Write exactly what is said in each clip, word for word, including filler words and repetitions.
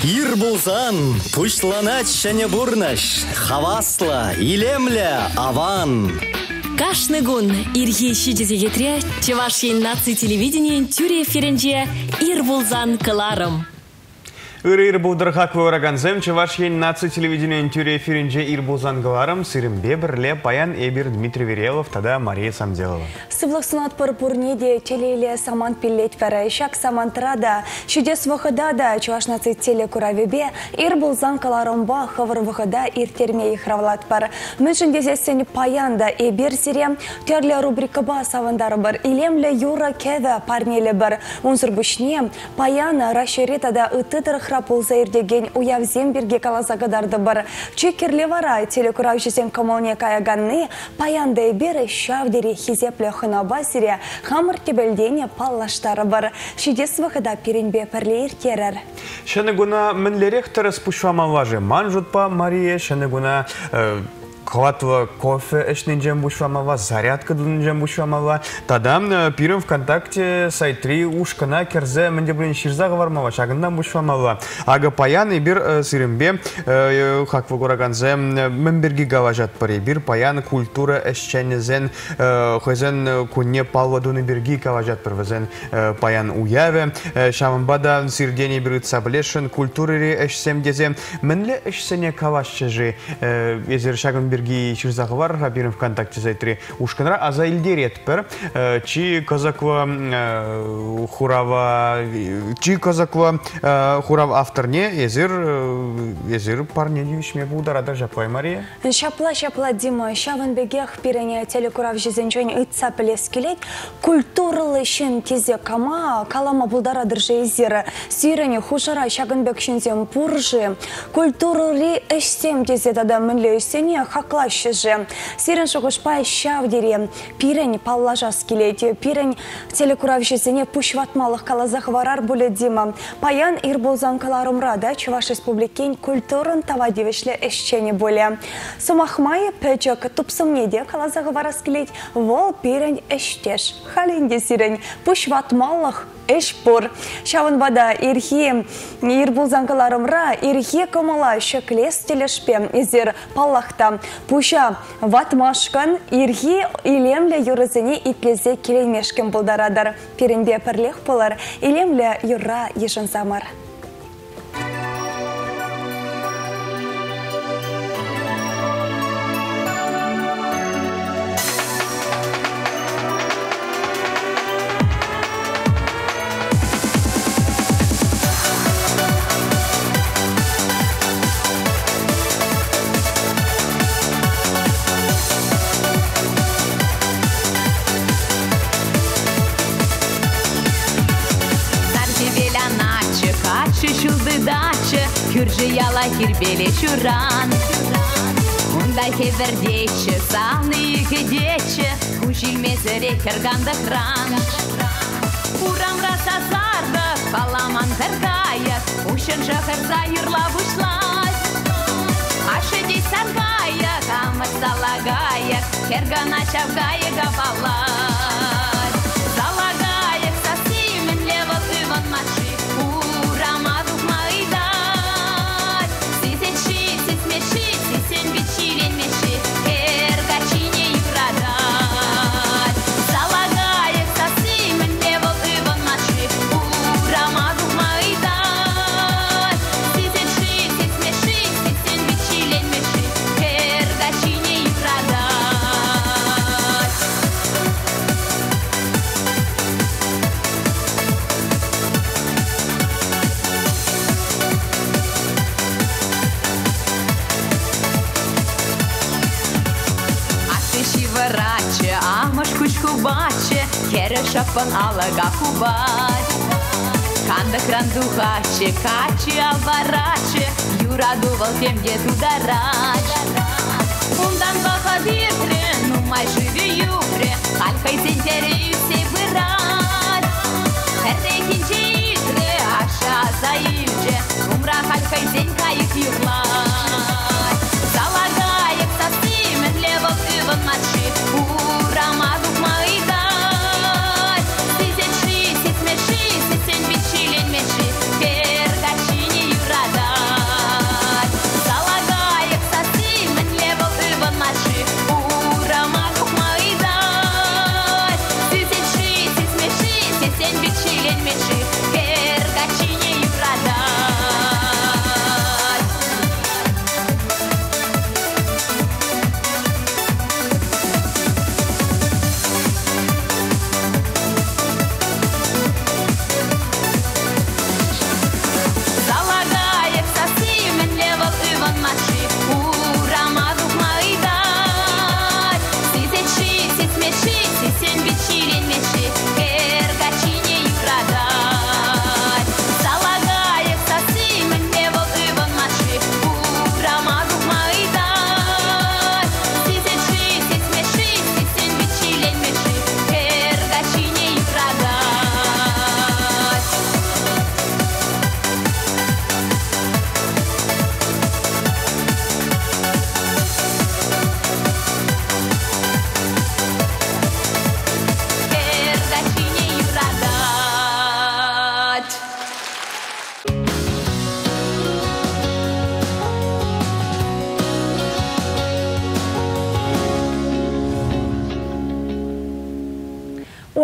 Ир булзан, пушланач шәне бурнаш, хавасла, илемля, аван. Кашны гун ирхи шидезегетре, чевашин наци телевидение тюре ференже ир булзан кыларым. Ир-ир булдырхак вораганзем, чевашин наци телевидение тюре ференже ир булзан кыларым, сирымбе бірле паян эбир Дмитрий Верелов, тада Мария Самделова. Сывлық сынат пырпурнеде телейле саман пиллет пәрәйшак самантрада, шидес вахыдада чеваш наци телекуравебе ир булзан кыларымба хавыр вахыда ир терме ихравлат бар. Мүшін дезесен паянда эбир сире терле рубрикаба савандары бар. Илемле юра кеве парнелі бар. Унзыр бүшне паяна рашеретада ытыдыр храпулза ирдеген уявзем бірге калазагадарды бар. Чекерле вара телекуравшесен коммуне каяганны паянда эбир шавдері хизепле хынаба сире хамыр тебелдене паллаштары бар. Шидес вахыда перенбе пірле иртерер. Шәні гуна мінлерек тұрыс пұшвамалажы ман жұтпа Мария, шәні гуна Кватва кофе эшнинжем бушвамала, зарядка дунжем бушвамала. Тадам пирым ВКонтакте сайтри ушкана керзе мендеблин ширза гавармала, шагындан бушвамала. Ага паян и бир сирымбе хаква гораганзе мемберги гаважат пари. Бир паян культура эшченезен хозен кунне палвадуны берги гаважат парвазен паян уяве. Шамбада сирдени бир цаблешен культуры эшсем дезе. Менле эшсене кавашчежи езер шагын берги ширзағы бар, бирим ВКонтакте сайтри ушканра, а за илдер етпір, чи казаква хурава, чи казаква хурав авторне, езір, езір парне девишме бударада жапай Мария? Шапла-шапла Дима, шавын бегех пирене телекурав жезенчен ытса пілес келет, культуралы шен тезе кама, калама булдарадыр же езері, сирене хушара шагын бекшензем пуржи, культуралы эшсем тезе тада мінле эсене, хаклашы же. Сирен шуғышпай шавдере, пирень паллажас келете, пирень телекуравшесіне пушватмалық калазақ варар бұлі Дима. Паян ир болзан каларымрада Чуваш республикен культурын тавадевішлі эшчені бұлі. Сумахмай пәчек тупсымнеде калазақ варас келет, вол пирень эштеш. Халинде сирень пушватмалық эшпур. Шавын бада ирхи ир болзан каларымра, ирхи комала шеклес телешпе, изер паллахта. Пуша ватмашкан ирхи илемле юрызыне итлезе келемешкен бұлдарадар. Перенбе пірлех болар, илемле юра ешін замар. Кюржияла кирбеле чуран, ундай хевердече, саны хедече, кушилмезере керганда хран. Урам раса зарда, паламан пергая, ушен жахарда юрла бушлась. Ашеди саргая, камар залагая, кергана чавгая гавалась. Залагая, сосимен лево иван маши, урама дух майда. Баче, кере шапан алага кубать. Канда крандухаче, каче алвараче, юра дувал темге тударач. Ундан баха витре, ну май живи юре, халькай зентере юсе вырать. Эрдекинче игре, аша заивже, умра халькай зенька их юрлать. Залагаек сосимен лево иван мачи, ура мадук майда. Сизен ши, сис меши, сисен бичилен меши, пергачини юрада.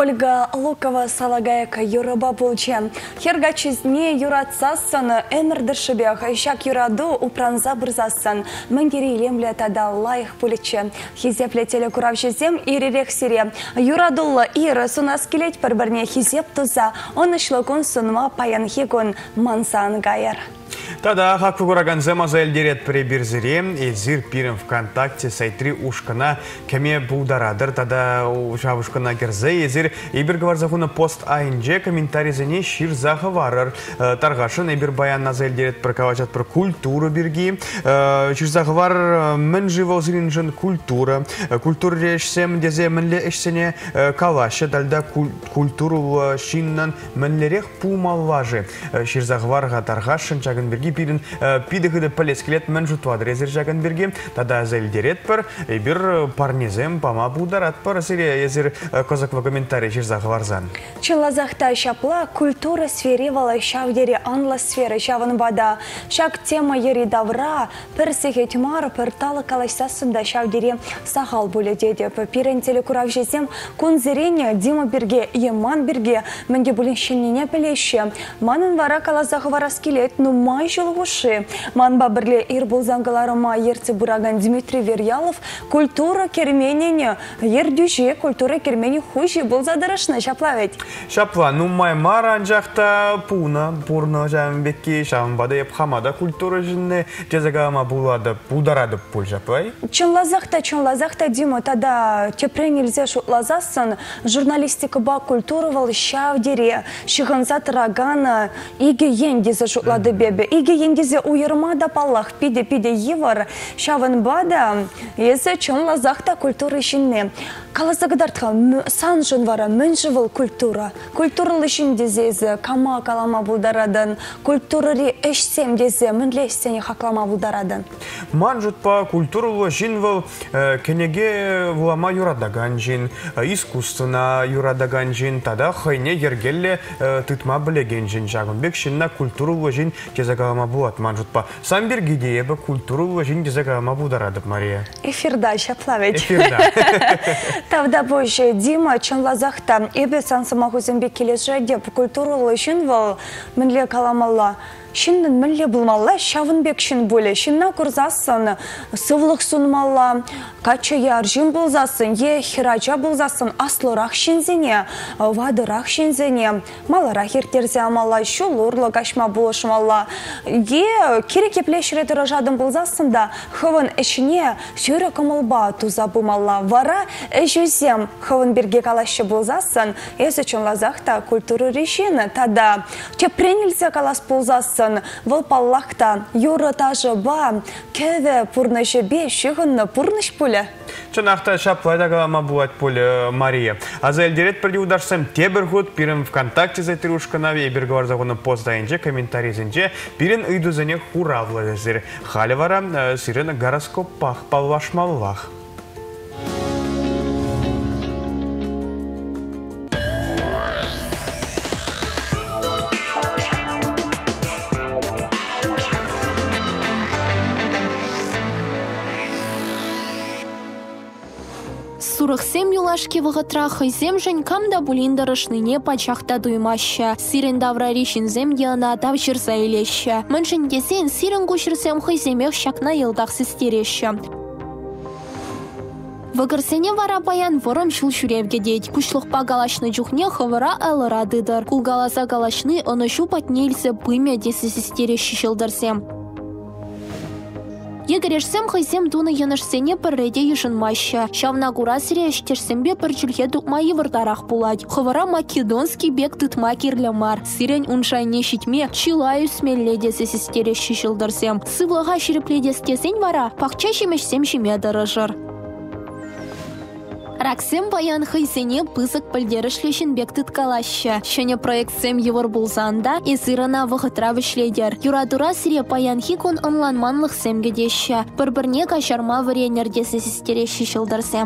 Ольга Лукова салагайка юраба болчен. Хергачизне юратсасын эмірдіршібек. Шак юраду упранза бірзасын. Мангери лемле тада лайық поличе. Хизепле телекурав жезем иререк сире. Юрадулла ир сунас келет бір-бірне хизеп туза. Он ишлокун сунма паян хигун мансан гайер. Тада хакфы кураган замаза эльдерет пребирзире, эзир пирен ВКонтакте сайтри ушкана кеме булдарадыр. Тада шавушкана керзе, эзир эбир гаварзахуна пост айнже комментарий зене шир захаварыр. Таргашын эбир баян наза эльдерет прокавачат про культуру бирги. Шир захавар мен живал зиринжен культура. Культура решсем дезе менле эшсене калаша. Дальда культуру шиннан менлерех пумалважи. Шир захавар таргашын чагын бирги пирин пидыхыды полескелет мен жутвадыр езер жагын бирги. Тада зелдерет пар, эбир парнезем пама бударат пар сире езер козаква комментарий шир захварзан. Чылазахта шапла культура сферевала шавдери анла сфера шаван бада. Шак тема ери давра персихе тьмар перталы калайсасында шавдери сахал буле деде. Пирен телекурав жезем кун зерене Дима бирге еман бирге менге булен шеннене пелеще. Манын вара калазахвара скелет, ну май жылғышы. Манба бірле ир болзангаларыма ерте бураган Дмитрий Верьялов культура керменене ердюже культура кермени хужи болзадырышны шаплавет. Шапла, ну май мара анжақта пуна, пурна жамбекки шамбада еп хамада культура жинне жезагама булады, бударады пул шаплай. Чын лазақта, чын лазақта Дима, тада тепрен нельзя лазасын журналистика ба культура вал шавдере, шиханзат рагана, иге ендезі шутлады бебе. Иге ендезе уйырмада паллах пиде-пиде евар шаван бада, езі чын лазақта культура ішінне. Каласагдартха сан жын вара мен живыл культура. Культуралы ішіндезезі кама калама бұлдарадын, культурары эшсем дезе мінлесені хақлама бұлдарадын. Ман жұтпа культуралы жин выл кенеге вулама юрадаган жин, искусствына юрадаган жин, тада хайне ергелле тытма білеген жин жағынбек шинна культуралы жин кезагама бұлат ман жұтпа. Сам бір гидеебі культуралы жин кезагама бұлдарадып, Мария. Эфирда шаплавет. Эфирда. Тавда бойше Дима чын лазақта эбе сансымақ өзімбе келесі деп культуралы үшін вал мінле каламалла. Шиннын мінле бұлмалла шавынбек шын бөлі. Шинна күрзасын, сывлық сұнмалла, кача яржин бұлзасын, е хирача бұлзасын, аслырақ шинзене, вадырақ шинзене, малырақ ертерзе амалла, шулурлы кашма бұлышмалла. Е керек еплешіреті рожадын бұлзасын да, хывын ішіне сүйрі кымылба туза бұмалла. Вара әжізем хывын берге калашы бұлзасын, езі чын лазақта культуры решені, тада тепренілзе калас бұлзасын, выл паллақта юры тажы ба, кәве пұрнышы бе шығынны пұрныш пөлі. Чынақта шаплайда қалама бұлат пөлі, Мария. Аза әлдерет бірде ударсам тебір құд, бірін ВКонтакте зайтыр ұшқынаве, біргі варзағыны постайынже, комментарийзінже, бірін үйдізіне хуравлы дезір. Халі вара, сирен гороскоп пақ палвашмаллах. Сурықсем юлашке вғытра хайзем жын камда булиндарышныне пачақта дуймаща. Сирен давра ришінзем елна тавшырса елеща. Міншін десен сирен көшірсем хайземех шакна елдақ сестереща. Вăгырсене вара паян вырым шул шүревге дейд. Кушлықпа галашны жүхне хывыра алыра дыдыр. Кул галаса галашны оны шу патнелсе пымя десі сестерещі шылдырсем. Егерешсем хайсем дуны янышсене пірреде ешінмаща. Шавна кура сире эштерсембе пір жүлге тұқма евырдарақ пулать. Хывыра македонский бек тұтма керлемар. Сирен уншайне шитме чилаю смелледесі сестерещі шылдырсем. Сывлыға ширепледестесен вара, пақча шемешсем шеме дырыжыр. Раксем баян хайсене пызык пілдерішлешін бек тұткалаща. Шыне проектсем евір бұлзанда, езірана вғытра вішледер. Юрадура сире паян хикон онланманлық семгедеща. Бір-бірне кашарма варенердесі сестереші шылдырсем.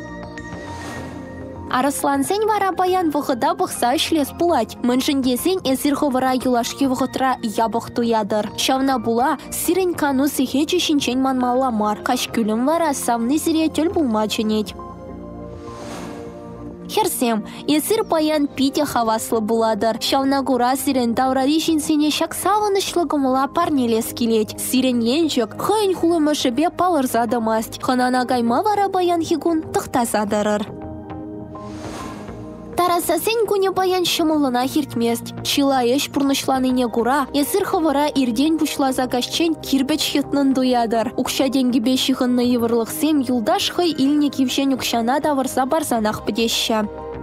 Арыслансен вара паян вғыда бұқса ішлес бұлать. Міншін десен езір хывыра юлашки вғытра ябық туядыр. Шавна була сирен кану сихечі шинчен манмаламар. Каш күлім вара савны сире төл бұлма ченет. Дерсем, есір паян пите хаваслы буладыр. Шавнагура сирен даврари жинсене шак савынышлығымыла парнелес келет. Сирен енчік, хойн хулымышыбе палырзадымаст. Ханана гайма вара баян хигун тұқтазадырыр. Тарасасен күні баян шымылына хиртмест. Чила еш пұрнышланыне гура, есір хавара ирден бұшлаза кашчен кирбеч хитнын дуядыр. Укша денгі бешіғынны евырлықсем юлдаш хай илне кившен укшана давырса барзанақ бідеші.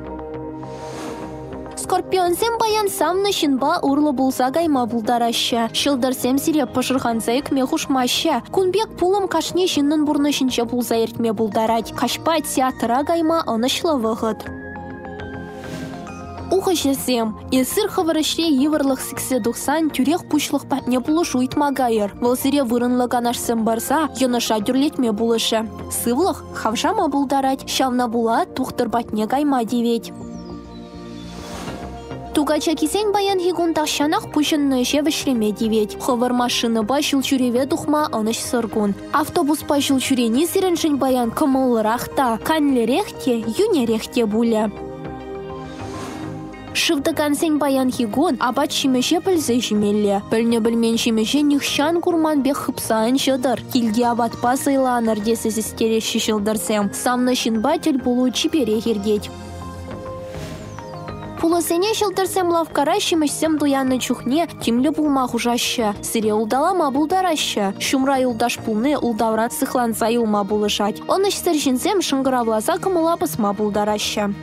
Скорпионсем баян самны шинба урлы булса гайма булдарашы. Шылдырсем сире пышырханса екме хушмашы. Кунбек пулым кашне шиннын бурны шинче булса ертме булдарать. Кашпа театра гайма анышлы вғыт. Ухашесем, есір хаварышре еварлық сіксе дұқсан түрек пұшлық пәтне бұлыш уйтмагайыр. Вылсыре вырынлыған ашсым барса, еныша дүрлетме бұлышы. Сывлық хавшама бұлдарать, шавна була тұқтыр батне гайма девет. Тугача кисен баян хигун тақшанақ пұшынны ше вішреме девет. Хавар машины ба шылчуреве дұқма аныш сыргун. Автобус ба шылчурені сіріншін баян кымылырақта, канлерехте, юнерехте бұлі. Шывдыган сен баян хигун, абат шимеше пілзі жемелі. Біліне білмен шимеше нюхшан курман бек хыпсаын жыдыр. Келге абат пасыйланыр десі зістері шишылдырсем. Самны шинба тіл бұлу чипере хергет. Пулысене шылдырсем лавкара шимешсем дуянны чухне тимлі бұлма хужашы. Сире улдалама бұлдарашы. Шумра юлдаш пулны улдаврат сыхланса юлма бұлышать. Оныш сәршінсем шыңғыравлаза кымыла пысма бұлдарашы.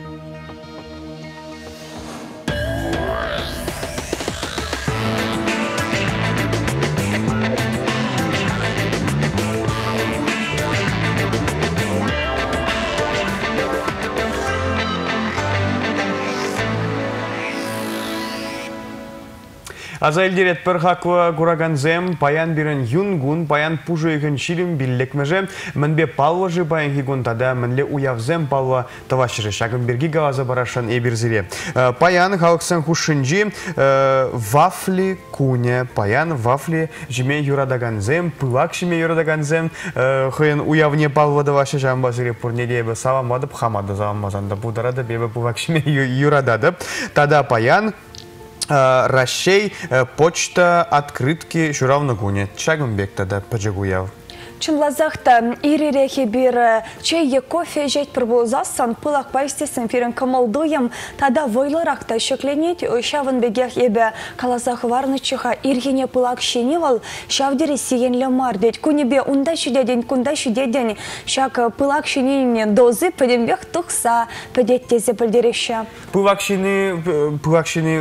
Азайлдерет бір хақуы күраганзем, паян бірін юнгун, паян пужы үйін шилім біллекмежі, мінбе палважы паян хигун тада мінле уявзем палва тавашыры шагын бергі гаваза барашан эбірзіре. Паян халықсан хушынжи вафли куне, паян вафли жиме юрадаганзем, пылак жиме юрадаганзем, хыйын уявне палва давашы жамбазыре пурнелебі савамадып, хамады завамазанда бударады, бебі пылак жиме юрадады. Тада паян Рашей, почта, открытки, журавны гуне. Чагымбек тада паджагуяв. Чынлазақта иререхе бір чайе кофе жет пірболзасан пылақ байстесін ферін кымылдуым, тада войлырақта шекленет шавын бегех ебе калазақ варнычыға иргене пылақ шеневал шавдері сиенлі мардет. Күнебе унда шүдеден, күнда шүдеден шак пылақ шенене дозы пөденбек тұқса пөдеттезе пілдереші. Пылақ шене, пылақ шене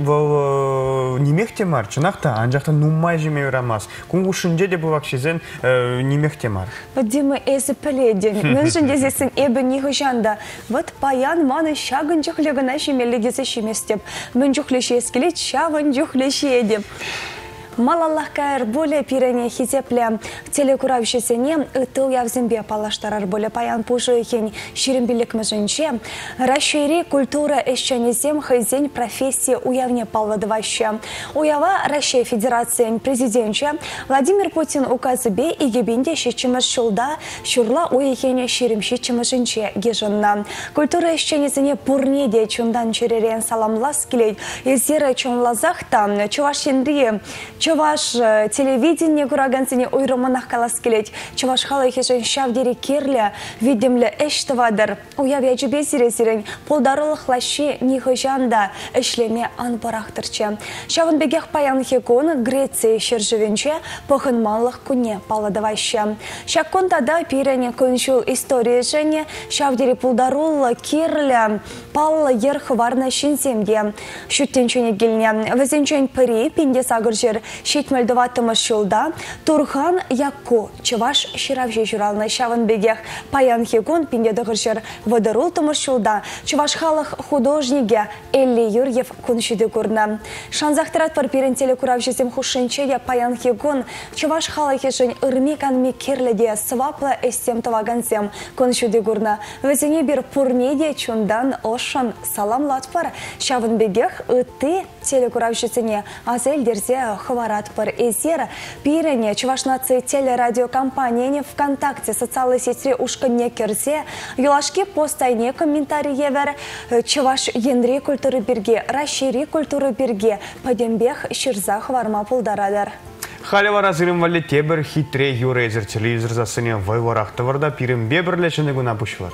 немекте мар, чынақта, анжақта нумай жеме өрамаз. Күн ұшынде де пылақ шезен Мехтемар. Вот Дима эзі піледен. Мен жындезесін эбі неғы жанда. Вот паян маны шағын жүхлегіна шемелігесі шеместеп. Мен жүхлеші ескелет шағын жүхлеші едеп. Малаллах кайыр боле пирене хизепле телекуравшесене ытыл явзембе палаштарар боле паян пужы хень ширембилік мәжінче. Рашири культура эшчанезем хайзень профессия уявне палвадываще. Уява Россия Федерация президентче Владимир Путин указы бе игебенде шечіміз шулда шурла уехене ширемши чымыжінче гежынна. Культура эшчанезене пурнеде чундан черерен саламлас келейд. Ездері чунлазақта чувашенрие Чуваш телевидение курагансыне ойрымынақ калас келет. Чуваш халы хешен шавдері керлі, видимлі эштівадыр. Уявя жібе сиресірін полдарылық лаши нихыжанда эшлеме анбарақтырчы. Шавын бегех паян хекон Греция шержівенче похынмалық күне паладывайшы. Шаккон тада пирене күншул история жене шавдері полдарылы керлі паллы ерхы варна шинземде. Шүттенчене келіне візенчен пірі пенде сағыр жер шетмелдіватымыз шылда Турхан Якко чываш ширавжи журалны шавын бегех паян хегон пиндедіғыр жер вадырултымыз шылда чываш халық художниге Элли Юрьев күншіді көрні. Шанзақтырат пар перентелі күравжезем хушынчеге паян хегон чываш халық ешін үрмеканме керліде сваплы эстем таваганзем күншіді көрні. Өзіне бір пурнеде чундан ошын салам латпар шавын бегех үтті телі күравжезіне азелдерзе хва хварат пар эзер. Пирене Чуваш нации телерадиокомпанияне ВКонтакте социальной сети ушканне керзе. Юлашки постайне комментарий евер. Чуваш ендри культуры бирге, расшири культуры бирге. Падембех ширза хварма пулдарадар. Халева разырым вале тебір хитре юрезер телевизор засыне вайварақты варда пирим бебірлешіні гуна пұшылар.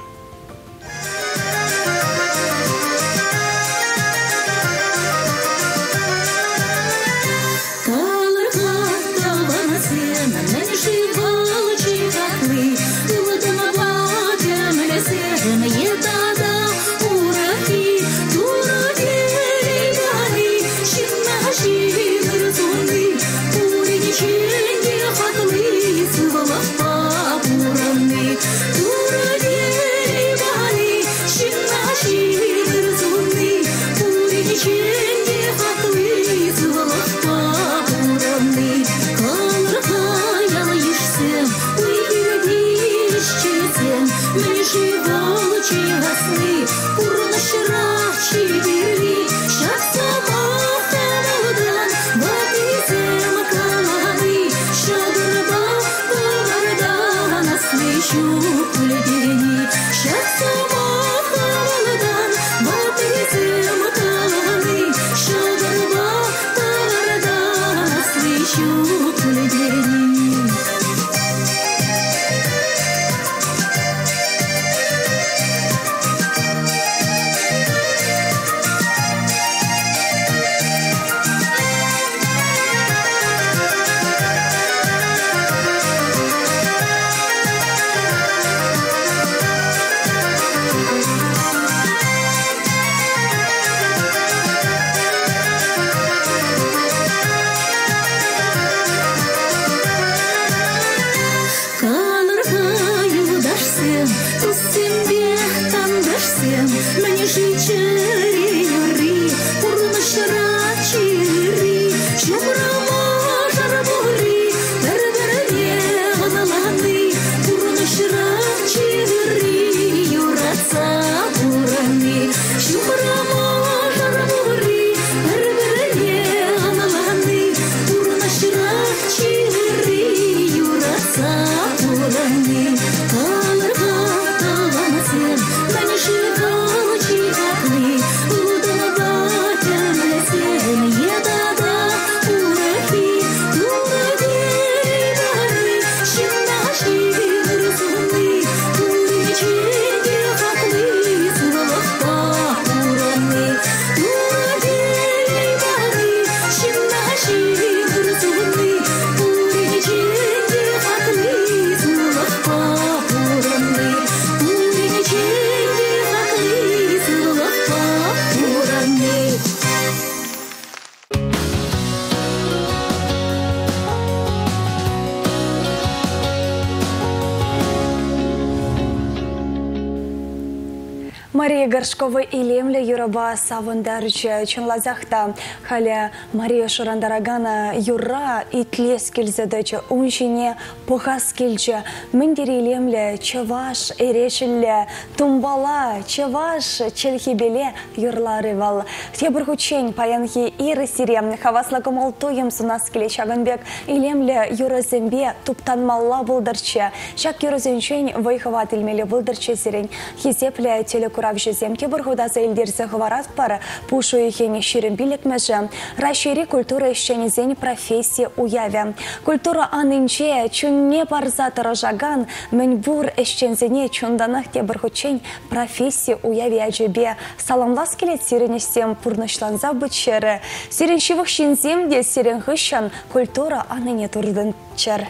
Мария Горшкова илемле юраба савындарча чынлазахта халя Мария Шурандарагана юра и тлес кельзадача уншине пухас кельча мендери илемле чаваш эрешилле тумбала чаваш челхибеле юрлары вал. Тебір хучень паянхи иры сире хавасла комалтуем сунас келечаганбек илемле юразембе туптанмалла булдарча шак юразенчень вайхават илмеле булдарча сирень хизепле телекура Земке Бурхудаса Ильдерзе говорят пара пушу и хени щирым билетмеже. Расшири культура ищенизень профессии уявя. Культура анынче чун не парзата рожаган меньбур ищензене чунданах те бархучень профессии уявя аджебе. Саламлас келет сиренестем пурнышланза бычеры. Сиренщивых щенземде сиренхыщан культура аныне турдынчер.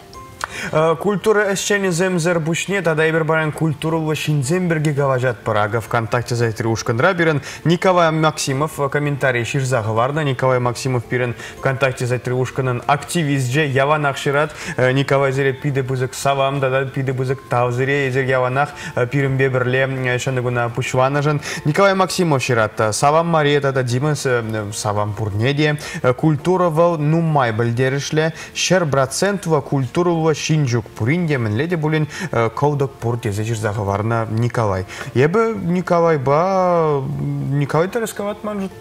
Культура эшчени земзер бушне, тогда и бербарен культуру шинземберге гаважат парага ВКонтакте зайтри ушкандра бирен Николай Максимов комментарий ширза гаварна Николай Максимов бирен ВКонтакте зайтри ушканын активист же яванах шират Николай зере пиде бузык савам да пиде бузык тавзире езер яванах пирен беберле шандыгуна пушванажан Николай Максимов шират савам Мария да Дима савам пурнеде культура вал нумай бельдеришле шер процентва культуру Шинджук Пуринде менледе булин ковдок пурте зачер заговарна Николай. Ебе Николай ба Николай то расковат манжут па.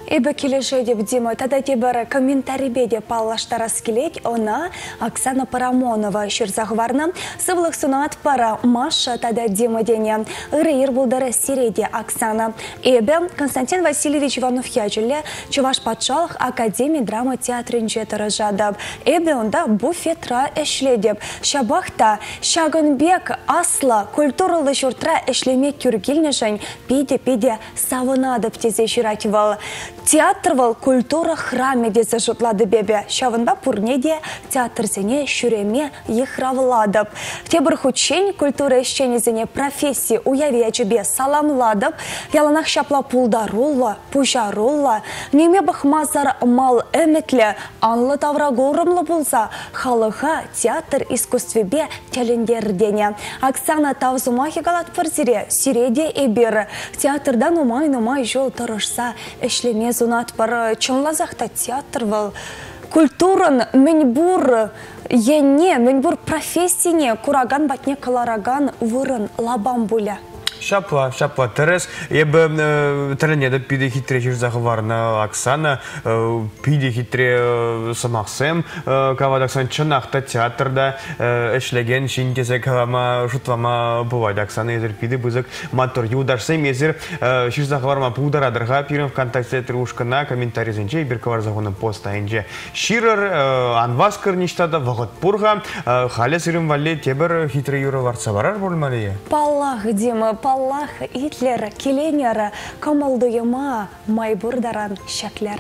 Эбі келеші деп Дима, тада тебірі комментарий беде паллаштарас келет, она Оксана Парамонова шырзағварна, сывлық сунат пара Маша тада Дима дене, ыры ербулдары сиреде Оксана. Эбі Константин Васильевич Иванов ячілі, Чуваш патшалық Академия драма театрынче тұрыжадып. Эбі онда буфетра эшледіп. Шабақта Шагынбек асла культуралы жұртра эшлеме күргілнішін пиде-пиде савынадып тезе жиракивал. Театр вал культура храме дезе жұтлады бебе. Шавынба пурнеде театр зене шүреме ехравладып. Тебір хучень культура ешченезене профессии уявечебе саламладып. Яланах шапла пулдарулла, пужарулла. Неме бахмазар мал эметле, анлы таврагорымлы болса, халыға театр искусствебе телендердене. Оксана Тавзумахи галат пырзире, сиреде эбері. Театрдан умай-нумай жол тұрышса, эшлеме зунат бар чонлазақта театр вал. Культурын мінбур ене, мінбур профессине, кураган батне калараган вырын лабам буля. Шапла, шапла, терес. Ебі тәрінеді пиде хитре жүрзағы варна Оксана, пиде хитре самақсым, кавадақсан чынақта театрда әшлеген шинкесе кавама жұтлама бывайды. Оксана езір пиде бұзық матур юдарсым езір жүрзағы варма пударадырға пирін ВКонтакте тұрушқына комментаризінче бір каварзағының постайынче. Ширыр анваскыр ништада вағыт бұрға халі сірім вале тебір хитре юры варса барар болмалия? Паллах, Дима, Паллах, Итлер, Келенер, Камалдуема, Майбурдаран, Шаклер.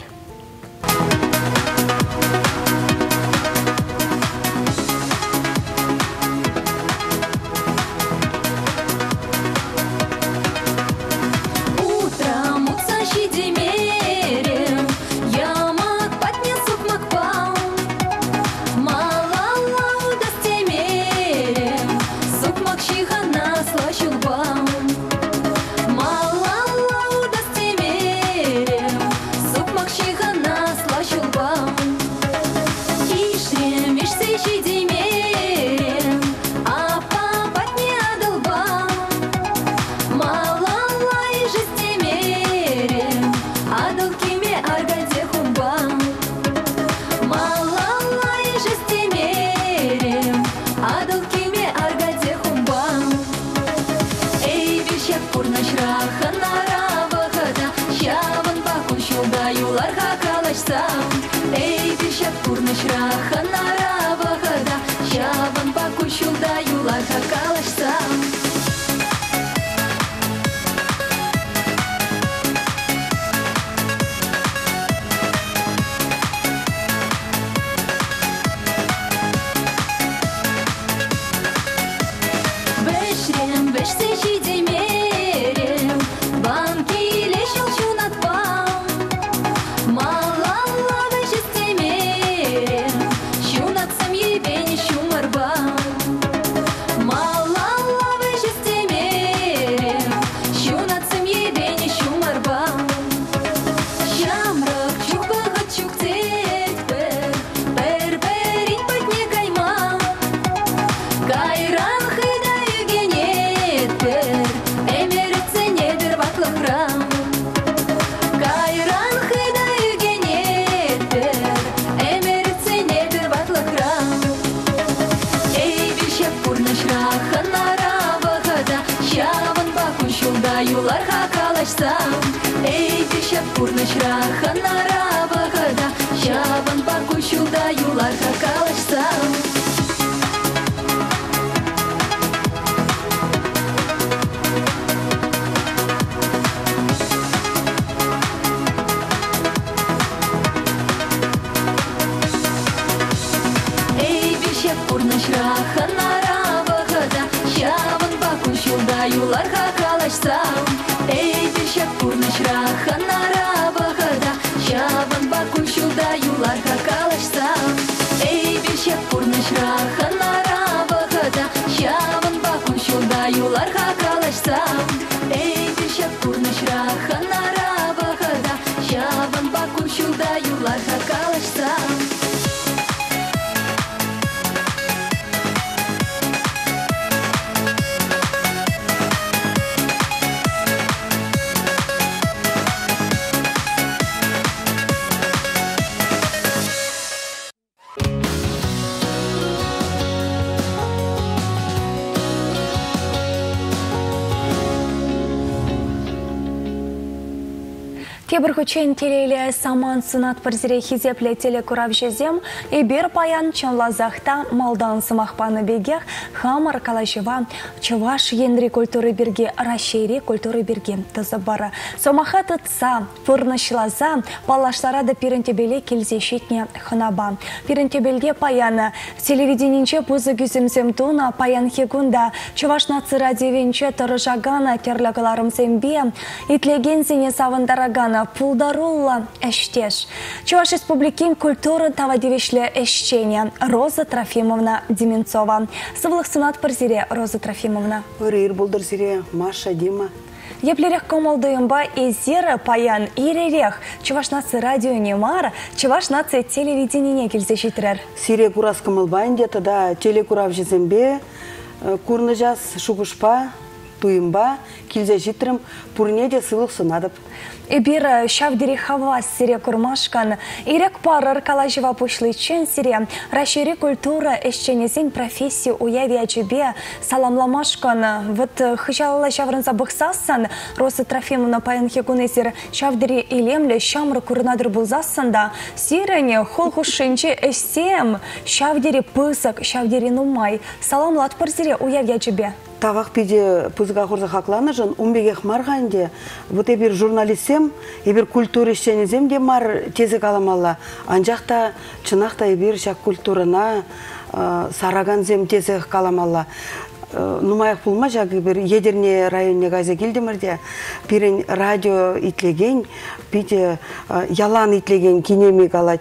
Тебір хүчен телейлі саман сынат бірзіре хизепле телекурав жезем, ебір паян чынлазақта малдан сымақпаны бегех хамар калашева чываш ендри культуры бірге, рашейри культуры бірге тызы бары. Сомаха тұтса, пырнышлаза, палаштарады пирентебеле келзешетне хынаба. Пирентебелге паяны телевиденинче пузы күзімзем туна паян хегунда чываш наци радиовенче тұрыжагана керліғыларым зембе, итлеген зене савындарагана пулдарулла эштеш. Чуваш республикин культуры тавадивишле эщене Роза Трофимовна Деменцова. Сывлых сынат парзире Роза Трофимовна. Урир булдыр зире Маша Дима. Еплерех комалдыйымба изері паян иререх. Чуваш наци радио немар, чуваш наци телевидение келзе житрер. Сире курас кымылбайын деді да телекурав жезембе, курны жаз шугушпа, туйымба, келзе житрім, пурнеде сылық сынадып. Эбир шавдери хава сире курмашкан, ирек парыр калажева пушлычен сире, рашири культура эшченезин профессии уяви ачебе, саламламашкан, вот хыжалала шаврынса бықсасан, Роза Трофимовна паян хекунезир шавдери илемле шамры курнадыр булзасында, сирене холхушынче эсем, шавдери пысак, шавдери нумай, саламлат парзире уяви ачебе. Тавақ пиде пызға құрза хақланы жын, умбегех марғанде, вот ебір журналистем, ебір культура ішченезем де мар тезі каламалла. Анжақта, чынақта ебір шақ культурына сараганзем тезі каламалла. Нумайық пулма жақ ебір едерне районне газа келдімірде, бірін радио итлеген, пиде ялан итлеген кинемек алад.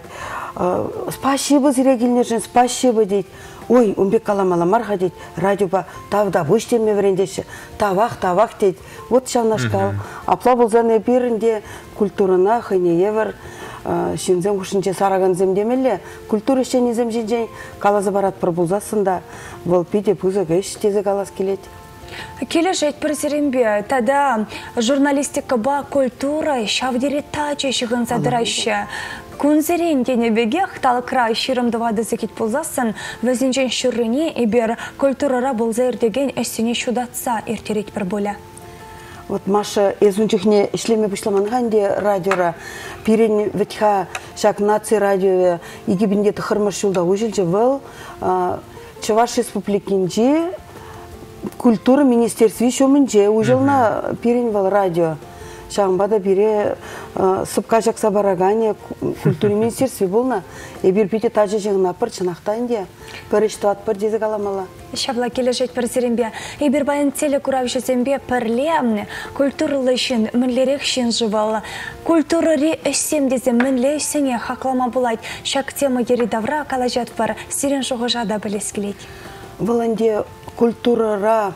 Спасибо зіре келнержін, спасибо дейді. Ой, умбек каламала марха дейді, радиоба тавда выштеме верендеші, тавақ, тавақ дейді. Вот шавнашкал. Апла болзаны бірінде культурына хыне евер, шынзем құшынче сараган земдемелі, культура ішчен езем жинжен калазы барат бір болзасында, бұл пиде пызы көш тезі калаз келеді. Келе жет бірзірімбе, тада журналистика ба культура шавдері тачы шығын задырашы. Күнзерен денебегех талықра шырымды вады зекет болзасын, вәзінжен шүріне ебер культурара болза ердеген әсіне шудатса ертерет бір боля. Вот Маша ezunчухне ишлеме пышламанғанде радиора пирен ветха шак наци радио егибінде тұхырмаш жылда өжілжі выл Чуваш республикинде культура министерстве шомынже өжілна пирен выл радио. Шағымбада бире сыпқа жақса барагане культура министерстве болна. Ебір пите тажы жығына пыр чынақтайынде. Пөрішті ат пыр дезі каламала. Шабла келе жет бір зірімбе. Ебір байын теле күрав жезембе пірле культуралы шын мінлерек шын жывалы. Культурары әшсем дезе мінле әшсене хақлама болайд. Шак тема ері давра кала жат бар. Сирен жоғы жада білес келейд. Валанде культурара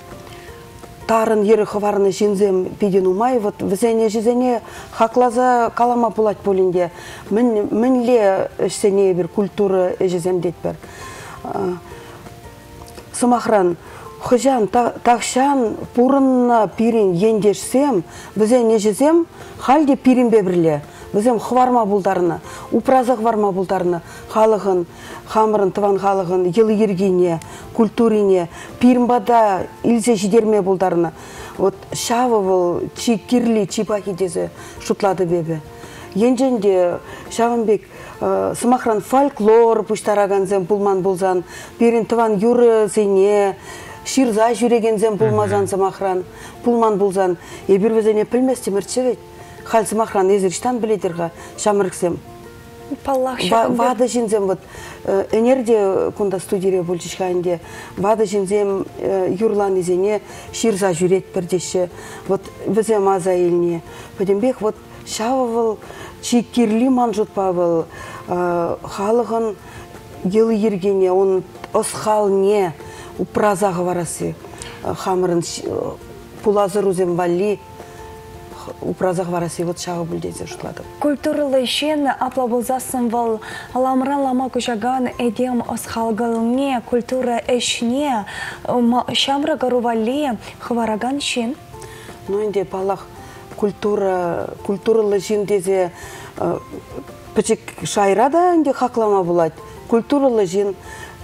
тарын ері хыварыны жинзем пиден умай, вот візене жезене хақлаза калама пулать полинде. Мінле әшсене бір культура жезем дейт бір. Сымахран, хыжан, тақшан, пурынна пирин ендешсем, візене жезем халде пирин бебірле. Візем хварма бұлдарына, упразақ варма бұлдарына, халығын, хамырын, тыван халығын, елі ергене, культурине, пирмбада илзе жидерме бұлдарына. Вот шавы бұл, чи кирли, чи пахи дезі шутлады бебе. Енженде шавынбек сымақран фольклор пұштараганзем пулман бұлзан, пирин тыван юры зене, ширза жүрегензем пулмазан сымақран, пулман бұлзан. Ебір візене пілместі мірчевет. Халсы махран езірштан біледірға шамырксем. Вады жинзем, вот, энерде кунда студире бөлчішқайынде, вады жинзем юрлан езене ширза жүрет бірдеші, вот, візем аза еліне. Пөдембек, вот, шавывыл, чекерли манжутпа был, халығын елі ергене, он осхалне, упразағы варасы, хамырын пулазыр үзем вали, упразақ варасы вот шағы бүлдезе жұтлады. Культуралы шен апла болзасын вал аламран лама күжаган әдем осхалғылыне, культура әшне, шамры ғарували хвараган шен? Ну, инде палақ культура, культуралы шен дезе пічік шайрада инде хақлама болады. Культуралы шен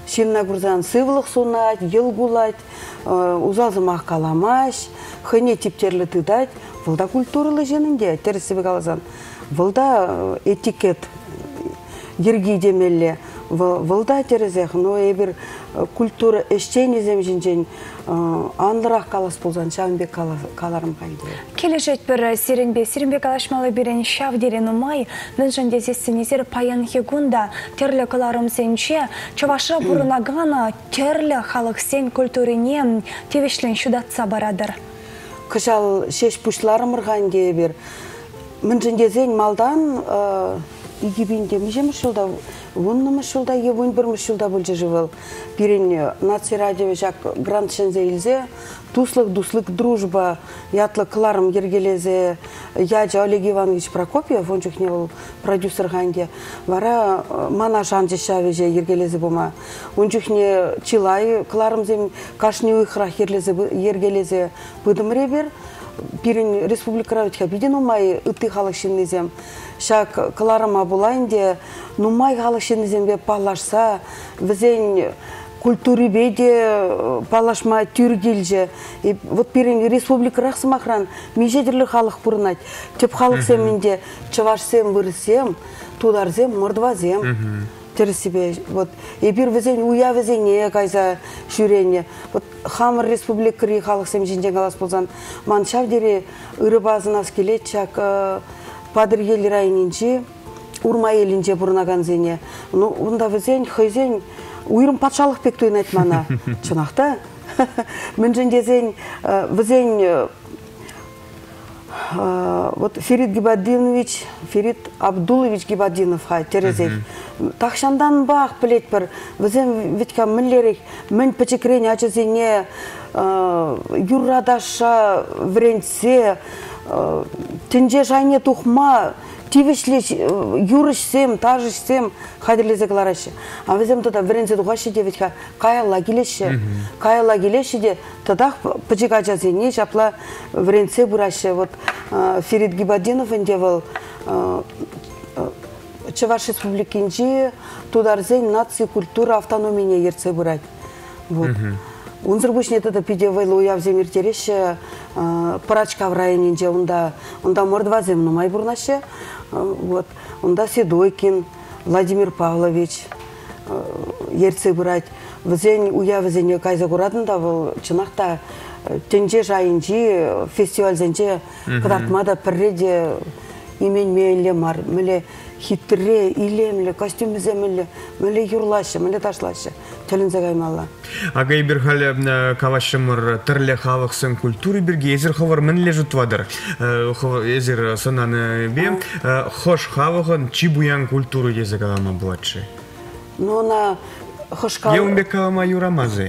Шимна курзан сывлық сунать, ел гулать, узалзымақ каламаш, хыне типтерлі тыдать. Вылда культуралы женінде, терсібі қалазан. Вылда этикет ерги демелі. Вылда терезех, но ебір культура эштен езем жинжен андырақ қалас болзан, шавынбек қаларым қайды. Келешет бір Сиренбе, Сиренбе қалашмалы бірін шав дерен ұмай, ныншын дезесінезер паян хегунда терлі қаларым сенче, чаваша бұрынағана терлі халық сен культурине тевешлен шудатса барадыр. Кышал шеш пушларым ұрған дейбір. Мыншын дезен малдан игибинде межеміш жылда, оннымыш жылда, евон бірміш жылда бұл жывыл. Бірін наци радио жак грант шензе илзе, туслық, дуслық, дружба, ятлы қыларым ергелезе, яджа Олег Иванович Прокопьев, он жүхне ол продюсер ғанде, вара мана жанжы шавеже ергелезе бұма. Он жүхне чилай, қыларым зем кашни ұйқырақ ергелезе бұдым ребер, Пирин республика равитха биден умай ытты халық шиннезем. Шак кыларыма булайынде, нумай халық шиннезембе палашса, візен культуры беде палашма тюргилже. И вот пирин республика рахсымахран межедерлі халық бұрынат. Теп халық семінде чавашсем вырысем, тударзем, мордвазем. Терсибе, вот, и бир везень уя везене кайза шүрене. Вот хамыр республика ри халық сем жинжен қалас болсан, ман шавдері ұры базынас келет, чак падыр ел райынынче, урма елінче бұрынаган зене. Ну, онда везень, хайзень, уйрым патшалық пек тойын айтмана. Чынақта? Мен жын дезень, везень, вот Ферит Гибаддинович, Ферит Абдулович Гибаддинов хай терезек. Тахшандан бақ білет бір, візем витка мінлерек, мін пічекрен ачызене, юррадаша вренце, тінже жайне тухма, тивішлеш, юрышсем, тажышсем, хадірлезе кларашы. А візем тұда вренце тухашы де витка каяла келеші, каяла келеші де, тұдақ пічек ачызене, жапла вренце бұрашы. Вот Ферит Гибаддинов endевал Чаваш республикинчи тударзен нации культура автономия ерце брать. Вот. Он зрбушне это пидевайло я в земир тереше парачка в районе, онда онда мордвазем на майбурнаше. Вот. Онда Седойкин Владимир Павлович ерце брать. В зень уя в зень кайза гурадында был чынакта тенже жайынчи фестиваль зенче кадартмада пірреде имен мейле мар, меле хитре, илемле, костюмізе меле, меле юрлашы, меле ташлашы. Телінзе гаймалла. Ага ибір халі кавашымыр түрлі халықсын культуры бірге езір ховар мінле жұтвадыр. Езір сонаны бе, хош халығын чи буян культуру езі қалама бұлатшы? Ну, на хош халығы... Еумбе қалама юрамазы?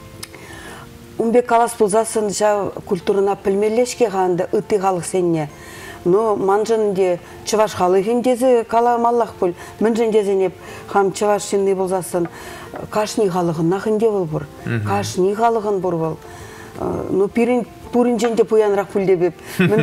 Умбе калас бұлзасын жа культурына пілмелешке ғанды үтті халық сенне. Но манжынде чываш халығын дезі каламаллах бұл. Мінжін дезінеп хам чываш шынны бұлзасын кашни халығын нахынде бұл бұр. Кашни халығын бұр бұл. Ну пирин пурин женде пуянрақ бұл дебеп.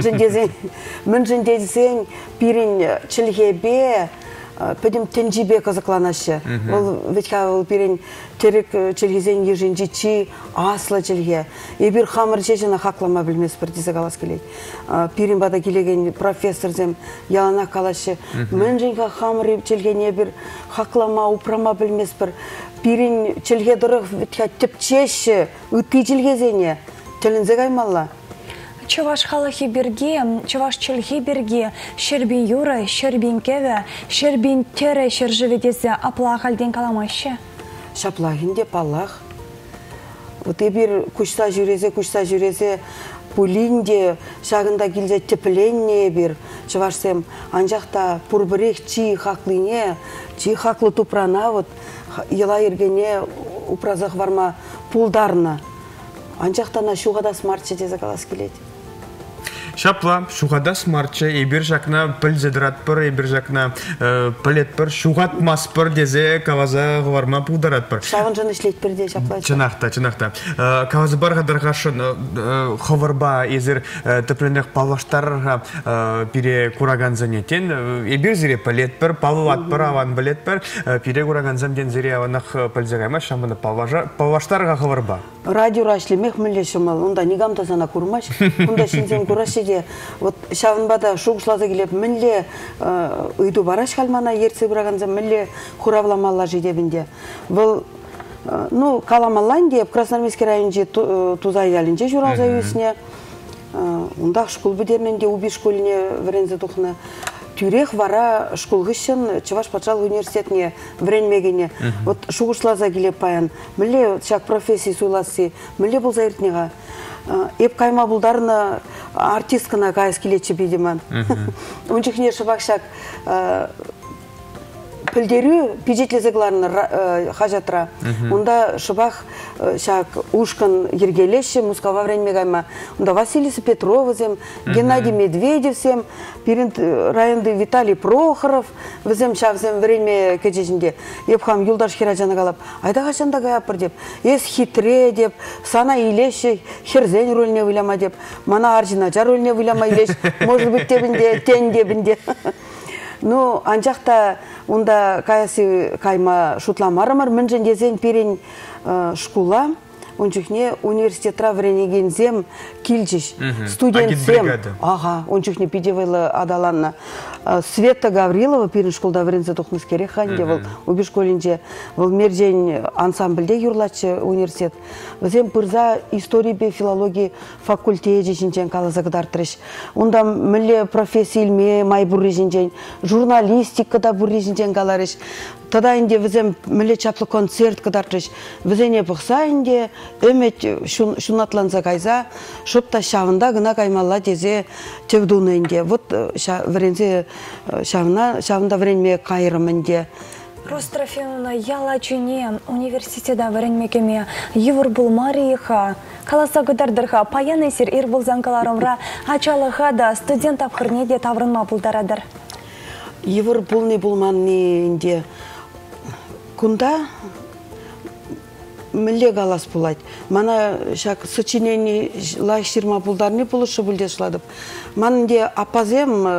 Мінжін дезін пирин чілгебе пәдім тенжибе қызықланашы. Ол ветка ол пирин терек чілгезен ежінжичи асла чілге. Ебір хамыр жежіна хақлама білмес бір дезі қалас келей. Пирин бада келеген профессорзем ялана қалашы. Мен женға хамыр чілген ебір хақлама упрама білмес бір. Пирин чілге дұрық ветка тіпчеші үтті чілгезене. Тілінзе қаймалла. Чаваш халахи берге, чаваш чилхи берге, шербин юры, шербин кеве, шербин тере шержеведезе аплах альден каламашы? Шаплахинде палах. Вот ебір күшса жүрезе, күшса жүрезе, пулинде, шағында келзе тепленне бір, чавашсем, анжақта пұрбірек чи хақлыне, чи хақлы тупрана, вот, ела ергене упразақ варма пулдарна. Анжақтана шуғада смартче дезе қалас келеді. Шапла, шуғада смартчы, ебір жақна піл зедіратпыр, ебір жақна пілетпір, шуғат маспыр дезе каваза ғыварма пұлдаратпыр. Шағын жын ішлейтпір де шапла. Чынақта, чынақта. Кавазы бар ғадарғашын ғыварба езір тіпленек палаштарға пире кураган занетен, ебір зіре пілетпір, палуатпыр, аван білетпір, пире кураган занден зіре аванақ пілзегайма шамбыны палаштарға ғыварба. Радио рашлемех мілешімал, онда негамда зана курмаш, онда шинзен кураши де, вот шавынбада шуғышлазы келеп, мінле үйду бараш қалмана ерсі бұраганза мінле хуравламалла жедебінде. Бұл, ну, каламаллан деп, Красноармейский районже тузай ялінже журалза үйісіне, ондақ школ бідернінде уби школіне варензі тұқына. Тюрех вара школгышын Чуваш патшалық университетіне вренмегене. Вот шуғышлаза келеп паян. Міле шак профессии суйласы, міле бұл заиртнеға. Еп кайма бұлдарына артисткана кайыз келетші бейдеман. Ончықне шыбақ шак пілдеру пижетлезегларына хажатра. Онда шыбақ шак ушкан ергелеші мускава вренмегайма. Онда Василиса Петровызем, Геннадий Медведевсем, Пиринт районды Виталий Прохоров, візем шавзем время кечесінде. Епхам Юлдаш Хирajаны қалап, айда қашанда ғаяпыр деп, ес хитре деп, сана илеші, херзен рөліне вылама деп, мана аржинача рөліне вылама илеш, может быть тебінде, тен дебінде. Ну, анжақта онда каясы кайма шутламарымыр, мінжен дезен перен шкула, ончухне университетра вренегензем килчиш, студентсем. Ага, ончухне пидевайлы адаланна. Света Гаврилова пирин школда врензе тухныс керек ханде был уби школинже. Был мерден ансамбльде юрлачы университет. Візем пырза истории бе филологии факультете жинчен калазагдартырыш. Онда мілі профессия илме май бурри жинчен, журналистикада бурри жинчен каларыш. Тада инде візем мілі чаплы концерт кадартырыш. Візене бұқса инде өмет шунатланса кайза, шопта шавында гына каймалла дезе чевдуны инде. Вот врензе шавна, шавында вренме кайрымынде. Рострофеновна ялачыне университета вренмекеме евр был Мариха, каласа гыдардырха, паян эсер ир был занкаларымра, ачалыха да студент апхырнеде таврынма булдарадыр. Евр булны булманны инде. Кунда міле галас булайт. Мана шак сочинение лайширма булдарны булышы булдешладып. Манде апазем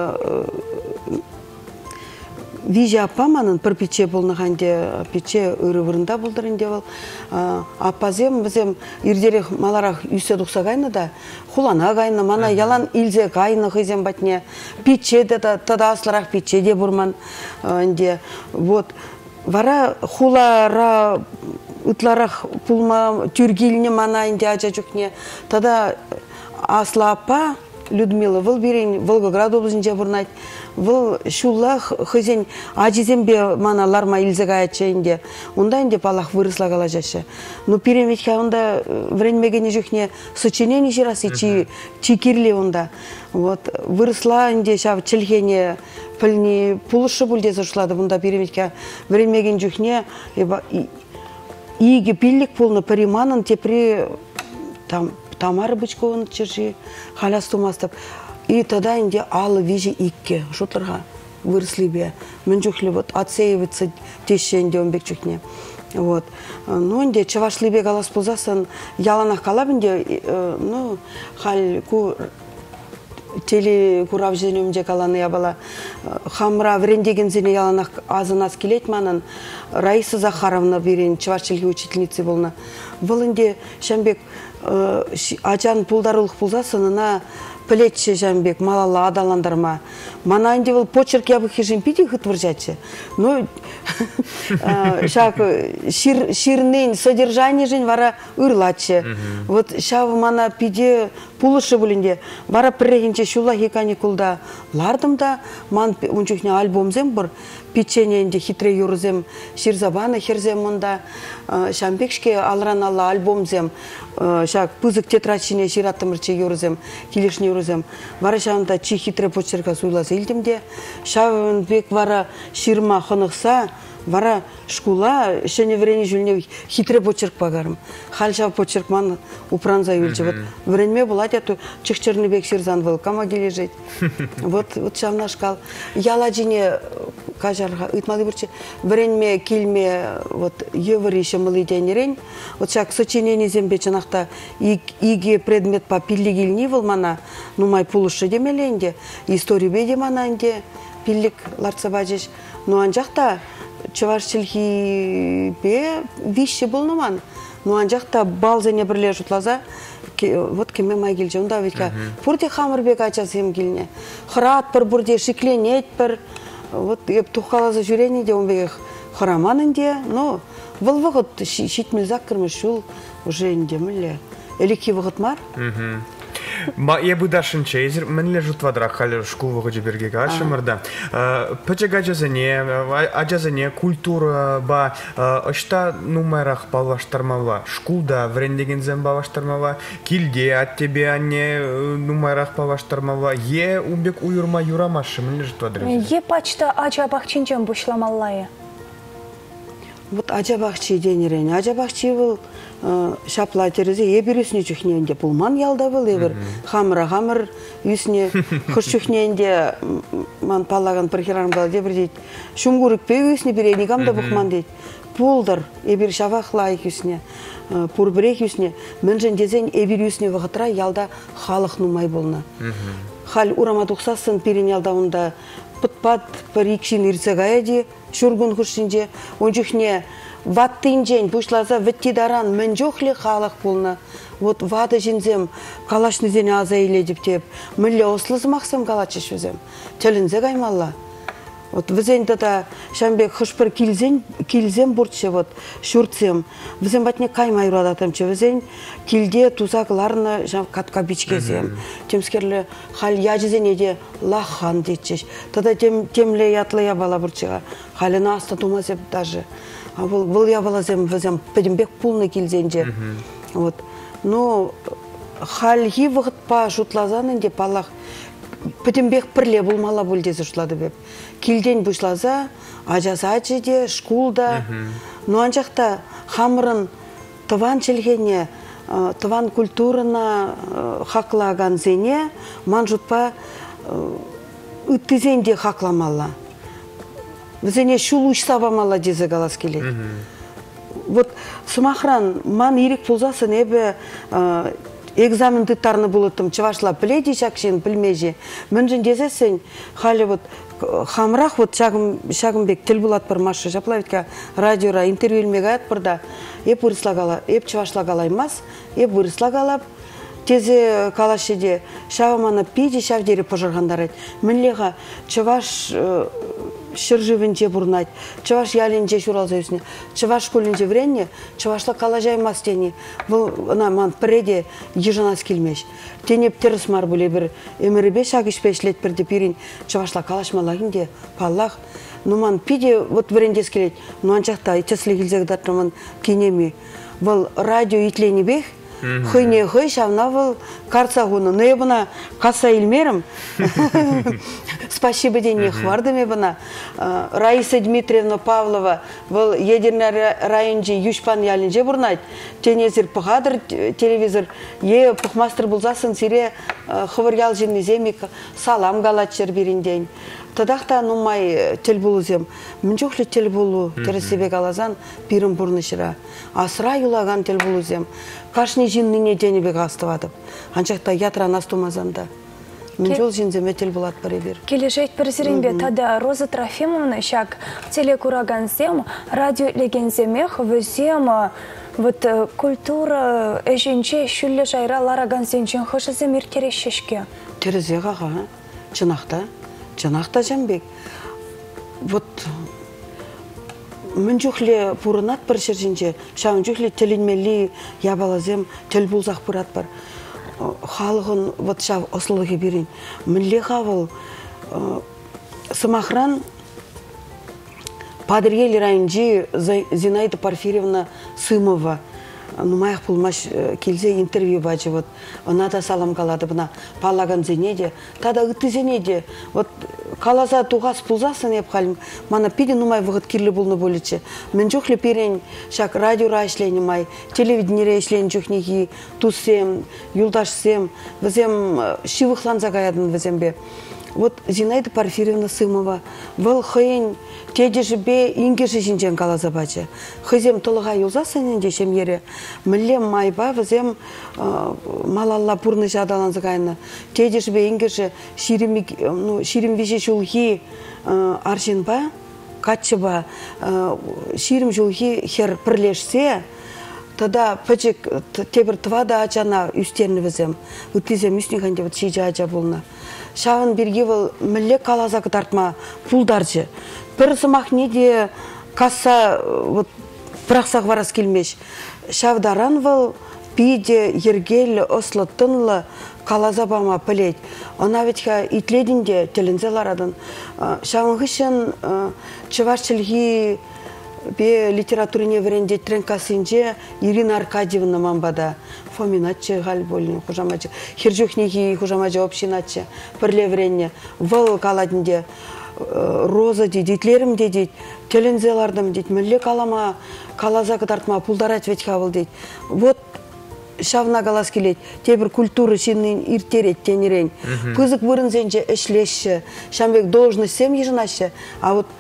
Вижа апаманын пір пече болнағанде пече үрі-вырында болдырын деп ал. Апазем бізем ирдерек маларақ үйсе дұқса қайны да, хулана қайны, мана ялан илзе қайны қызем батне. Пече де тада асларақ пече де бұрман. Вот. Вара хулара ұтларақ пулма түргеліне мана инде ажа жүкне. Тада асла апа Людмила, выл берейін Волгоград облысынче бұрнайд. Выл шуллах хызен ажизембе маналарма илзега ачайынде. Онда инде палах вырысла кала жашы. Но переметке онда вренмегене жүхне сочинение жирасы чикирле онда. Вот вырысла инде шав чилхене пыльни пулышы булде зашлады. Онда переметке вренмеген жүхне иге пиллик полны париманын тепри там Тамара Бычкованы чержи, халяс тумастып. И тогда инде алы вижи икке, шутларға выросли бе. Мен жүхлі вот отсеиваться теші инде он бек жүхне. Вот. Ну, инде чавашли бе галас пулзасын яланақ қалап инде, ну, хал ку теле курав женемде каланы ябала. Хамра врендеген зене яланақ азынас келет манын. Раиса Захаровна берен чавашчылги учительницы болна. Бұл инде Шамбек Ачан пулдарылық пулзасынына плече Жамбек малала адаландарма. Мана инде был почерк ябы хижин пити хытвыржачы. Ну, шак ширнын содержание жин вара ырлачы. Вот шавы мана пиде пулышы булинде вара прегинче шула хикани кулда лардымда ман унчухне альбомзем бір печенье инде хитре юрзем ширзабана херзем мында Шамбекшке алран алла альбомзем шак пызык тетрачине шираттымырче юрзем килишне юрзем вара шавында чи хитре почерка суйласы илдимде шавын бек вара ширма хынықса Вара шкула, шене врени жүліне хитре почерк багарым. Хальша почерк ман упранза юльче. Вот вренме булать, а то чехчерный бек сирзан был, кама лежать. Вот вот шамна шкал. Яла жине кажарға ытмалы бірче. Вренме килме вот еври еще малы денерень. Вот шак сочинение зембе чанақта иге предмет по пиллигильни вылмана. Ну май пулышы демеленде. Историю бедемананде. Пиллик ларцабажеш. Ну анжақта чавашчылхи бе виші болныман. Ну анжақта балзене бірле жұтлаза, вот кеме май келже. Онда ведька, бұрде хамыр бек ачасым келіне. Хырат бір, бұрде шикленет бір. Вот еп тухалазы жүрені де, он бек хыраманын де. Ну, бұл вғыт шитмілзак кірміш жыл уже индемілі. Элеки вғыт мар? Ма я бы дашен чейзер, мен лежит вадрак хали школу ходи берге гаши морда. Пачага жазане, аджазане культура ба ошта нумерах палаштармала. Шкулда врендеген зем палаштармала. Килде от тебе анне нумерах палаштармала. Е убек уюрма юрамаши, мен лежит вадрак. Е пачта аджа бахчинчен бушламаллае. Вот аджабахчи денерен, аджабахчи был шапла терезе, ебір үсіне жүхнеенде пулман ялда был, ебір хамыра хамыр үсіне құш жүхнеенде ман паллаган пірхеран был, дебір дейд, шумгурик пей үсіне бірейні гамда бұқман дейд, пулдар, ебір шавақ лайық үсіне, пурбірек үсіне, мінжен дезен ебір үсіне вғытра ялда халық нумай болна. Хал урама тұқсасын пирен ялда онда пыт-пат бір икшін ирцегаяди, шургун хушинже, он жүхне ваттын жен бұшлаза віттидаран мен жоқлы халық болна. Вот вады жинзем калашны зене аза еледіп деп, мүлі ослызы мақсым калачыш өзем. Телінзе қаймалла. Вот візен да шамбек хышпыр килзем бұртшы, вот шуртсем. Візен батне каймай ұрадатымчы. Візен килде тузақларны катка бичкезем. Темскерлі хал яжызене де лахан детчеш. Тада темле ятлы ябала бұртшыға. Халына аста тумазеп даже. Бұл ябалазем візен пәдімбек пулны килзенже. Вот. Но халхи вғыт па жұтлазанын де палақ пәдімбек пірле болмала бөлдезі жұтлады беп. Килден бұшлаза, ажазачы де, шкулда. Но анжақта хамырын тыван челгене, тыван культурына хақлаган зене, ман жұтпа үттізен де хақламала. Візене шул ұшсабамала дезі қалас келеді. Вот сымақран, ман ерек пұлзасын әбі экзамен дыттарны болыттым, чывашла біледі шақшын білмежі. Мүнжін дезесін, халі вот хамрақ вот шағымбек тіл бұлат бір машы жаплавитка радиора интервью ilmega ат бірда еп ұрыслагала, еп чывашлагалаймас, еп ұрыслагалап, тезе калашеде шағыманы пейде шавдері пожырғандар ет. Мінлеға чываш шыржывынче бұрнайт, чываш ялінче шуралза өсіне, чываш көлінче вренне, чывашла калажаймас тені. Бұл ман піреде ежанас келмеш. Тенеп теріс мар бұле бір өмірібе шағышпешлет бірді пирин чывашла калашмалагын де паллах. Ну ман пиде вот врендес келет, ну анчақта итеслі келзегдатырман кенеми. Бұл радио итлені бек, хыйне хый шавна был карцагуну. Но я бына каса илмерім. Спасибо день хварды ме бына. Раиса Дмитриевна Павлова был едерна районжи юшпан ялинже бурнайт. Тенезір пұғадыр телевизор. Е пұқмастыр бұлзасын сире хывыр ял жемеземик салам галатчыр берінден. Тадақта нумай тел болузем. Мен жоқлы тел болу тересебек алазан пирім бұрнышыра. Асыра юлаган тел болузем. Кашни жинныне денебек астывадып. Анчақта ятра настумазанда. Мен жол жинземе тел болат баре бер. Келешет президентбе тада Роза Трофимовна шак телекураганзем, радио легенземех візем вот культура эженче шүлле жайра ларагансенчен хышызем иртерешешке. Терезе ғаға, чынақта, чынақта жамбек. Вот мен жүхле пурынат бір жерденже, шағын жүхле теленмели ябалазем, тел бұлзақ пұрат бар. Халығын вот шав осылығы берін. Мінле қавыл сымақран Падыргелі районжи Зинаида Порфирьевна Сымова. Нумайық пұлмаш келзе интервью бачы. Вот, она да салам қалады бұна палаган зенеде. Тада ұтты зенеде. Вот каласа тугас пулзасын еп халим. Мана пиди нумай вғыт кирлі болны болычы. Мен жүхлі перен шак радиора ішлені май, телевиденире ішлені жүхнеги, тусем, юлдашсем, візем шивықлан загаядын візем бе. Вот Зинаида Порфирьевна Сымова, выл хыйын тедежі бе ингежі жинжен калаза бачы. Хызем тұлыға юлзасын дешем ере. Мілем майба візем малалла пурны жадаланзы кайны. Тедежі бе ингежі ширим веше жулги аржин ба, катчы ба, ширим жулги хер пірлешсе, тогда пачек тебір твада ачана үстерні візем. Үтлізем үснігінде вот шижа ача болна. Шағын берге бұл мүлі калаза кытартма пулдарчы. Бір сымақ неде касса бірақсақ варас келмеш. Шавдаран бұл пиде ергел ослыттынлы калаза бама пілет. Она ведь итледінде телінзе ларадын. Шағын ғышын чывашчылги бе литературине веренде тренкасынже Ирина Аркадьевна мамбада. Фоминачы галь болин хужамачы. Хиржухники хужамачы общиначы. Пірле веренне. Выл каладінде роза дейдітлерім дейдейд. Телензелардым дейд. Мүлі калама, калаза кытартма, пулдарат ведь хавыл дейд. Вот шавна галас келет. Тебір культуры шиннин иртерет тенерен. Пызык бұрынзенже ішлеші. Шамбек должность сем ежінашы. А вот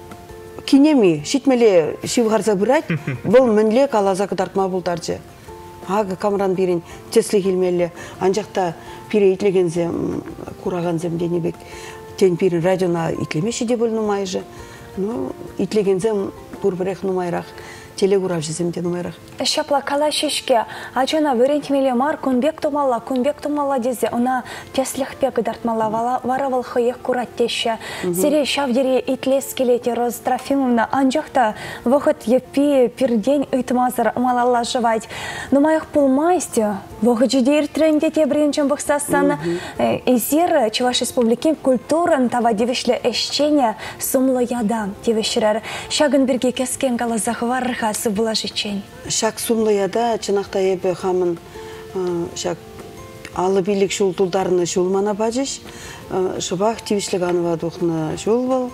кинеми, шитмеле шивғарса бұрайд, бұл мүнле калаза кытартма бұлдарчы. Ағы камран берін теслі келмелі. Анжақта пире итлегензем, курағанзем денебек. Тен пирин радиона итлемеші де бұл нумайжы. Ну, итлегензем бұрбірех нумайрақ. Телегурав жеземде нумайрақ. Шапла кала шешке, ачана вырентмеле мар, күнбек тумала, күнбек тумала дезе, она теслихпе гыдартмала, варавал хыех курат теші. Сире шавдере итлес келете, Роза Трофимовна, анжақта вғыт еппе пирден үйтмазыр малалла жывать. Нумайық пулмайсте, вғыт жидер тренде те бірінчен бұқсасын, эзир Чуваш Республикин культурын тава девішлі эшчене сумлы яда девішірер. Шагын бірге кескен калазақ варыға сыбыла жечен. Шак сумлы яда чынақта ебе хамын шак алы билік шултулдарыны шулмана бажыш, шыбақ тивішлік аныва дұқны шул был,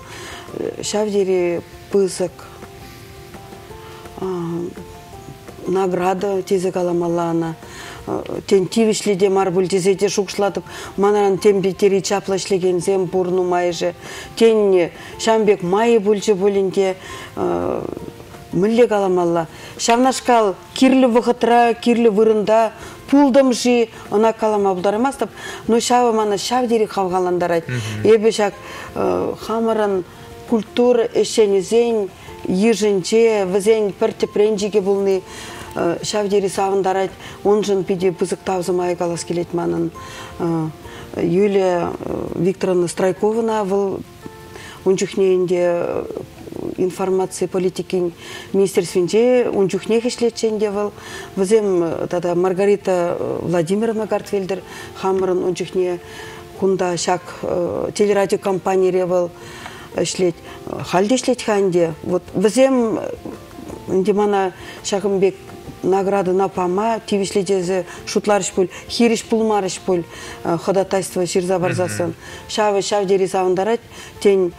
шавдері пызык награда тезі каламалана, тен тивішлі де марбул тезеде шукшладып, манаран тембетері чаплашлеген зем бұрну майжы, тен шамбек майы бүлчі бүлінде мүлі каламалла. Шавнашкал кирлі вғытра, кирлі вырында, пулдым жи, она калама бұлдарымастып, но шавы мана шавдері қавғаландарайд. Ебе шак хамырын культура эшенезен, ежінче, візен пірті пренжеге бұлны шавдері савындарайд. Он жын пиде пызық тавзымай калас келет манын. Юлия Викторовна Страйкована бұл унчухнеінде информации политики министерственде унчухнех ишлетченде был. Візем тада Маргарита Владимировна Гартвельдер хамырын унчухне кунда шак телерадио компания был ишлет. Халде ишлет ханде. Вот візем мана шакымбек награды напама, тивишледезе шутларыш пул, хириш пулмарыш пул, ходатайство ширза барзасын. Шавы шавдері савындарат, тен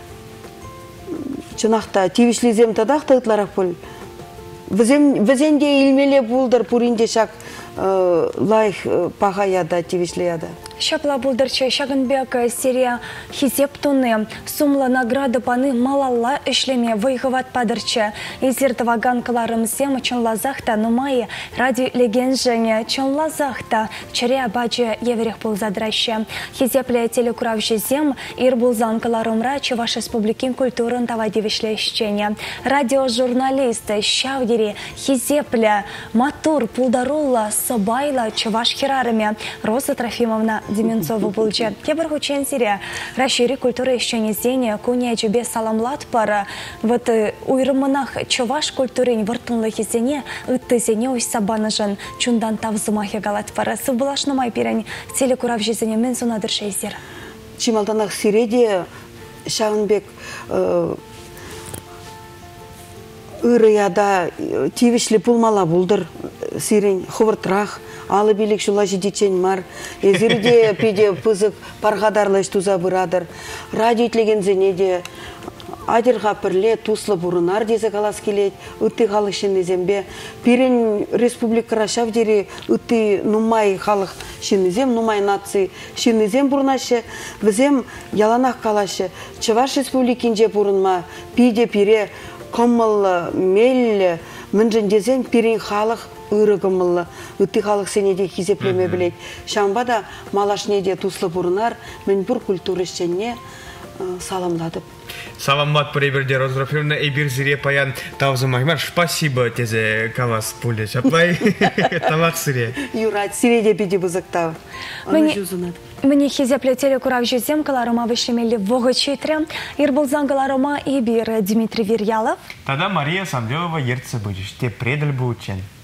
чынақта тивишлезем тадақта ытларақ пул. Візенде илмеле булдар пуринде шак лайх пағаяда, тивишлеяда. Шапла булдырчы шагынбек серия хизеп туны, сумлы награды паны малалла эшлеме выйғыват падырчы. Изердіваган кыларымсем чынлазақта нумайы ради леген жене чынлазақта чыре бачы еверех булзадращы. Хизепле телекурав жезем ир булзан кыларымра Чуваш Республикин культурын тава девишлещене. Радиожурналисты шавдери хизепле матур пулдарулла собайла Чуваш херарыме Роза Трофимовна Деменцова булча. Тебір хучен сире расшири культуры еще не зене, куне чубе саламлат пара. Вот уйрымынах Чуваш культурын выртынлы хизене, ытты зене уй сабанажан чундан тавзымахе галат пара. Сыбылашны май пирен телекурав жезене мен зунадыр шейзер. Чималтанах сиреде Шағынбек ырыяда тивишлі пулмала булдыр сирень ховыртрах, алы билік шула жидечен мар. Езірде педе пызык парғадарлаш туза бұрадыр. Радио итлеген зенеде адырға пірле туслы бұрынар дезі қалас келет. Үтті халық шынезембе. Пирен республика рашав дері үтті нумай халық шынезем, нумай нации шынезем бұрынашы. Візем яланақ қалашы. Чываш республикинже бұрынма пиде пире коммал мел мінжіндезен пирен халық ұрығымылы. Үтті халық сенеде хизеплеме білет. Шамбада малашнеде туслы бұрынар мен бір культуры ішченне саламладып. Саламат приберде Розрафиловна эбир зире паян тавзы маймар. Спасибо тезе кавас пуле чаплай. Талат сире. Юрат сиреде биде бузактав. Мне хизепле телекурав жезем каларома вышемели вога четре. Ирбулзан каларома эбир Дмитрий Верьялов. Тогда Мария Самвелова ерце будешь. Те предаль бы учен.